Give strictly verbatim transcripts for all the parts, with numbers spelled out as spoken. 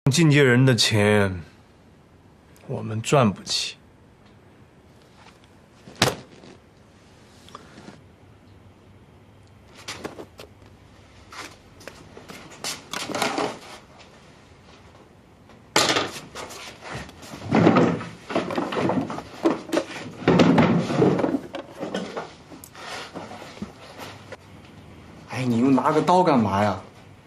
进阶人的钱，我们赚不起。 哎，你又拿个刀干嘛呀？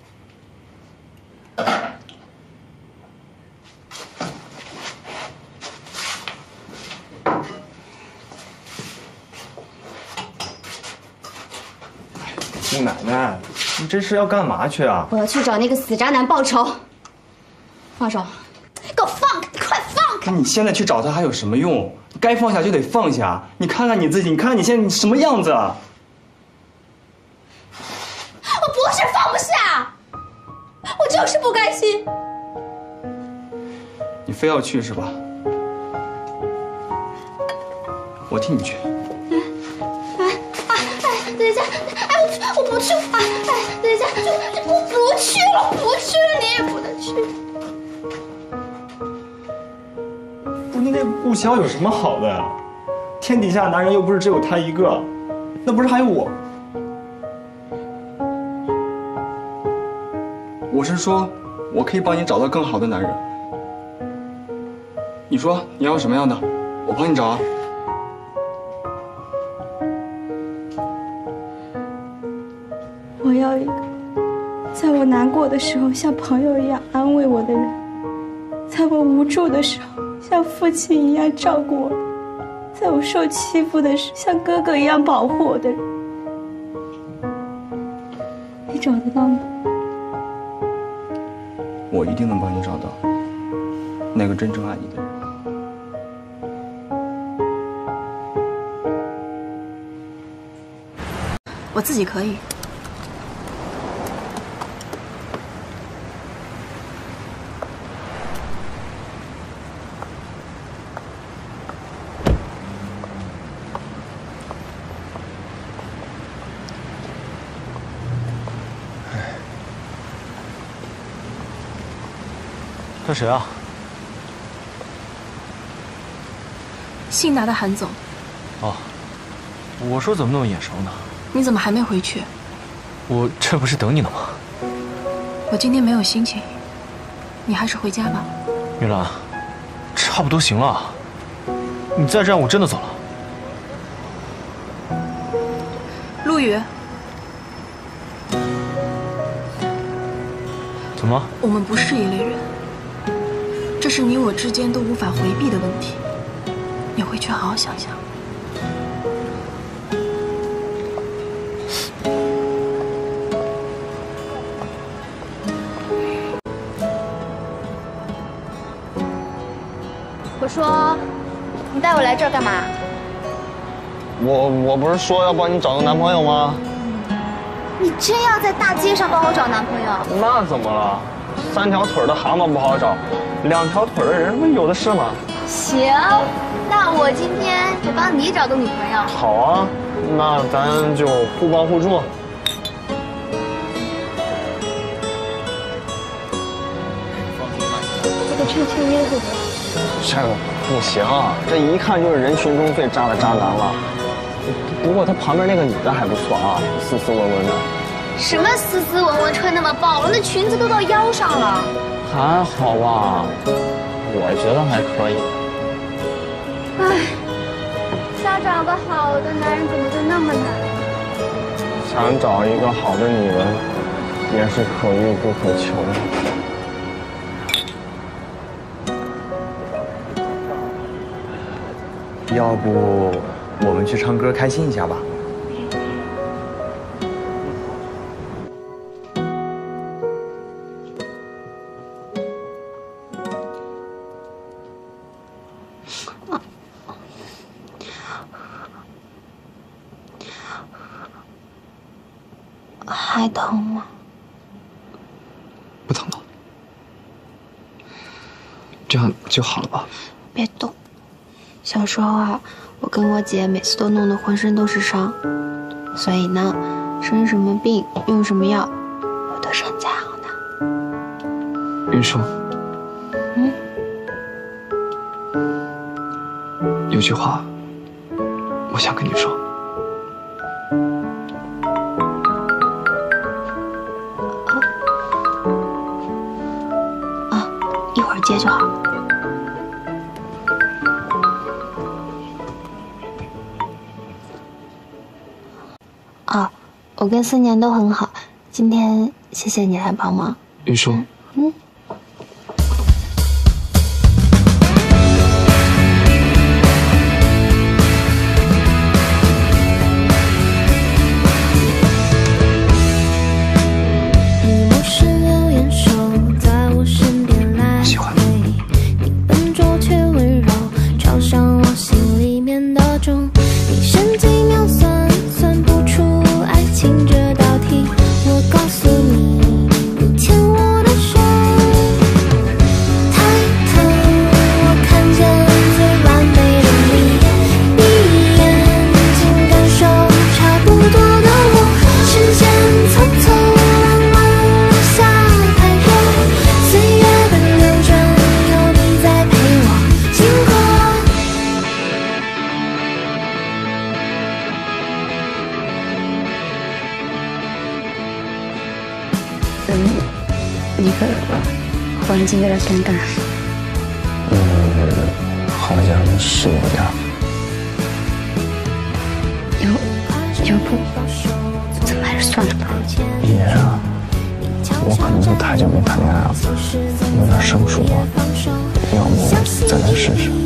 姑奶奶，你这是要干嘛去啊？ 我要去找那个死渣男报仇。放手！给我放开！快放开！ 你现在去找他还有什么用？该放下就得放下。你看看你自己，你看看你现在你什么样子啊？ 我不是放不下，我就是不甘心。 你非要去是吧？我替你去。 等一下，哎，我我不去，哎哎，等一下，就就我不去了，不去了，你也不能去。 不是那顾潇有什么好的呀？天底下男人又不是只有他一个，那不是还有我？我是说，我可以帮你找到更好的男人。你说你要什么样的，我帮你找啊。 我要一个在我难过的时候像朋友一样安慰我的人，在我无助的时候像父亲一样照顾我，在我受欺负的时候像哥哥一样保护我的人。你找得到吗？ 我一定能帮你找到那个真正爱你的人。 我自己可以。 这谁啊？ 信达的韩总。 哦，我说怎么那么眼熟呢？ 你怎么还没回去？ 我这不是等你呢吗？ 我今天没有心情，你还是回家吧。 玉兰，差不多行了，你再这样我真的走了。 陆羽， 怎么？ 我们不是一类人，这是你我之间都无法回避的问题。你回去好好想想。 我说，你带我来这儿干嘛？ 我我不是说要帮你找个男朋友吗？ 你真要在大街上帮我找男朋友？ 那怎么了？三条腿的蛤蟆不好找，两条腿的人不有的是吗？ 行，那我今天就帮你找个女朋友。 好啊，那咱就互帮互助。 这个衬衬衣会不会？ 这个不行，这一看就是人群中最渣的渣男了。不过他旁边那个女的还不错啊，斯斯文文的。 什么斯斯文文，穿那么暴露，那裙子都到腰上了。 还好吧，我觉得还可以。 唉，想找个好的男人怎么就那么难？ 想找一个好的女人，也是可遇不可求。 要不我们去唱歌开心一下吧？ 还疼吗？ 不疼了，这样就好了吧？ 别动。小时候啊，我跟我姐每次都弄得浑身都是伤，所以呢，生什么病用什么药，我都是很在行的。 云舒， 嗯。 有句话，我想跟你说。 啊，啊，一会儿接就好。啊，我跟思年都很好，今天谢谢你来帮忙。 云舒。 嗯。 你可忽然间有点尴尬。 嗯，好像是有点。 要要不，咱们还是算了吧。 也啊，我可能是太久没谈恋爱了，有点生疏了。要不再来试试？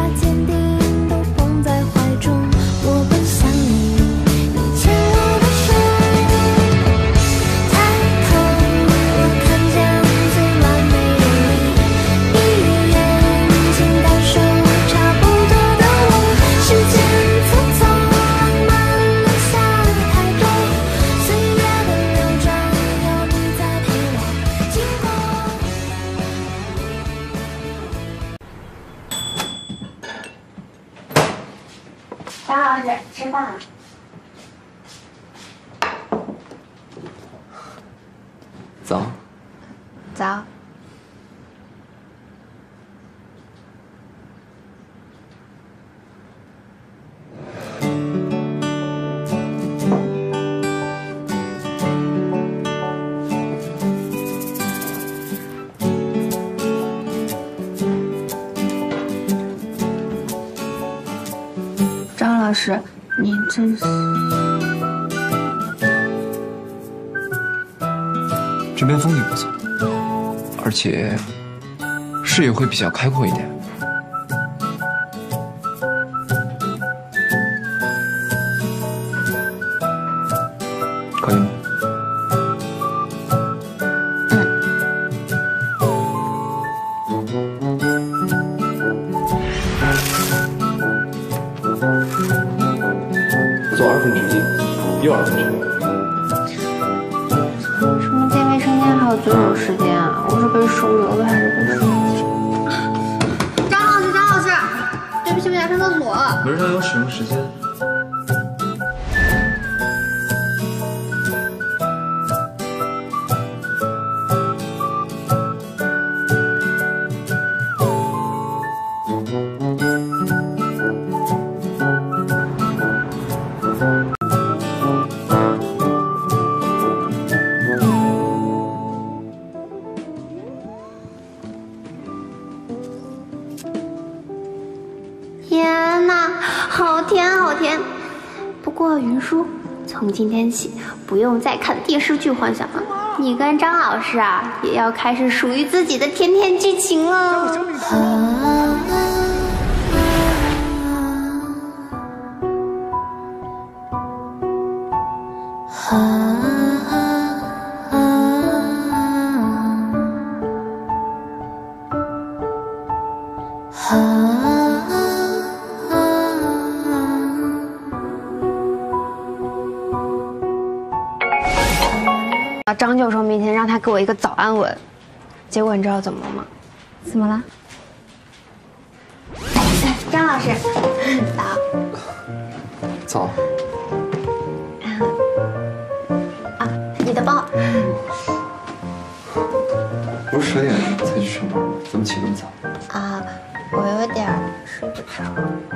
张老师，吃饭。 早。 早。张老师，您真是…… 这边风景不错，而且视野会比较开阔一点。可以吗？ 左二分之一，右二分之一。 什么见卫生间还有最后时间啊？我是被收留的还是被收留？ 张老师，张老师，对不起，我想上厕所。 没人要有使用时间。 天哪，好甜好甜！不过云舒，从今天起不用再看电视剧幻想了，你跟张老师啊也要开始属于自己的甜甜剧情了。到张教授面前让他给我一个早安吻，结果你知道怎么了吗？ 怎么了？ 张老师，早。 早。 啊，你的包。 不是， 十点才去上班吗？怎么起那么早？ 啊，我有点睡不着。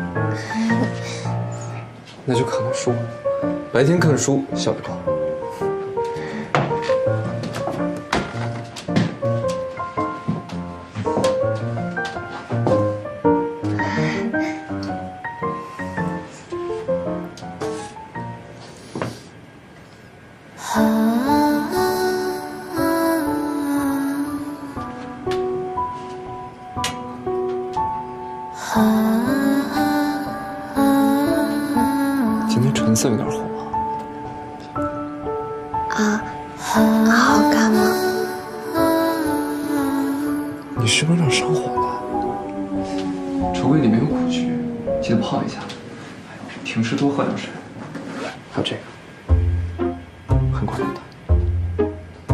那就看看书，白天看书效率高。今天唇色有点红啊。 啊，好看吗？ 你是不是有点上火了？橱柜里面有苦菊，记得泡一下。还有，平时多喝点水。还有这个，很管用的。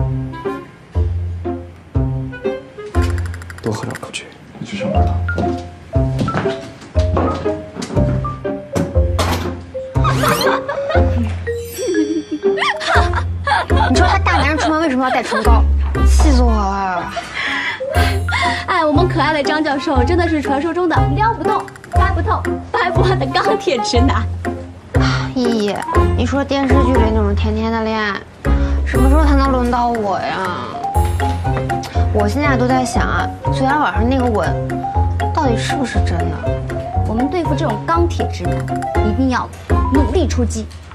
多喝点苦菊。我去上班了。 你说他大男人出门为什么要带唇膏？气死我了！ 哎，我们可爱的张教授真的是传说中的撩不动、掰不透、掰不弯的钢铁直男。 依依，你说电视剧里那种甜甜的恋爱，什么时候才能轮到我呀？我现在都在想啊，昨天晚上那个吻，到底是不是真的？ 我们对付这种钢铁直男，一定要努力出击。